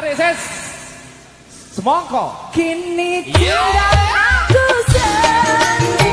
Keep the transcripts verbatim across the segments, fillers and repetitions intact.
Ses. Semongko. Kini tinggal aku sendiri.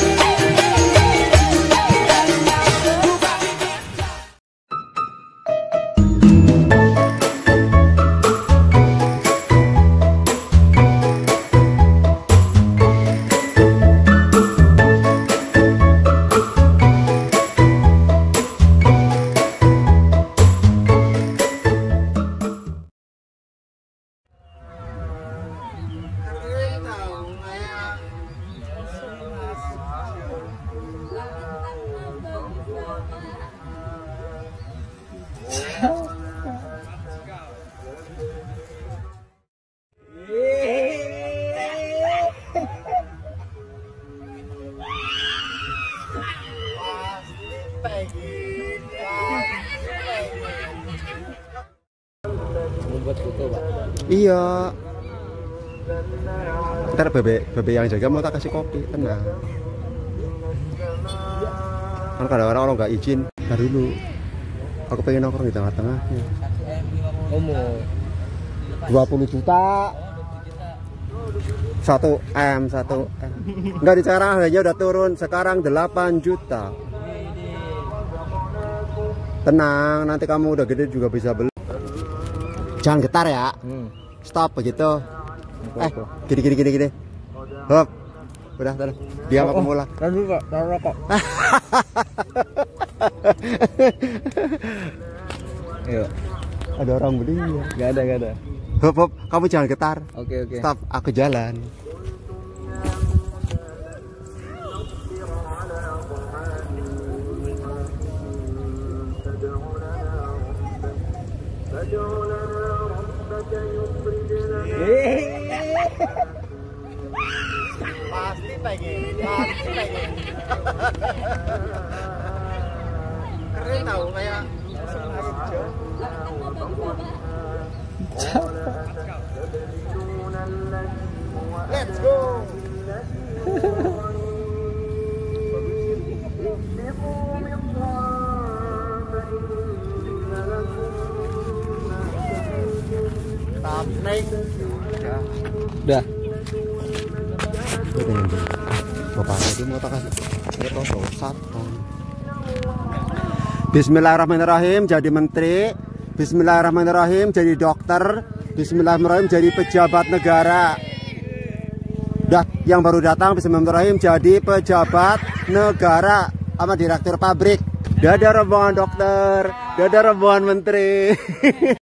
Buat foto, Pak. Iya. Ntar bebek bebek yang jaga mau tak kasih kopi, tenang. Kan kadang-kadang orang nggak izin, tar dulu. Aku pengen nongkrong di tengah-tengahnya. Umur dua puluh juta. satu M, satu M. Enggak, di sekarang harganya udah turun, sekarang delapan juta. Tenang, nanti kamu udah gede juga bisa beli. Jangan getar ya. Hmm. Stop begitu. Apa, Eh, apa? gini gini gini gini. Hop. Udah, udah. Dia mau Oh, pemula. Taruh dulu, Pak. Taruh rokok. Ayo. Ada orang beli ya. Gak ada, gak ada. Hop, hop. Kamu jangan getar. Oke, oke. Stop, aku jalan. Pasti pengen, pasti pengen. Keren tau, kayak let's go. Stop, naik. Udah. Bapak itu mau tak kasih satu. Bismillahirrahmanirrahim jadi menteri. Bismillahirrahmanirrahim jadi dokter. Bismillahirrahmanirrahim jadi pejabat negara. Dah, yang baru datang Bismillahirrahmanirrahim jadi pejabat negara sama direktur pabrik. Dadah rombongan dokter, dadah rombongan menteri.